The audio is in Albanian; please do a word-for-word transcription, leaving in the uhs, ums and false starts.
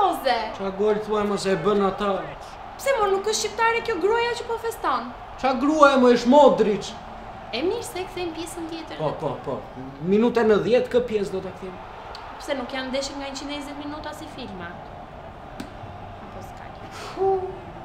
serioze. Qa gol thua më se e bën ata? Pse mo nuk është shqiptare kjo gruaja që po feston? Qa grua e më është Modric? E mirë se e kthejmë pjesën tjetër. Po, po, po. Minute në dhjetë kë pjesë do ta kthejmë? Pse nuk janë ndeshje nga njëqind e njëzet minuta si filma? Apo s'ka.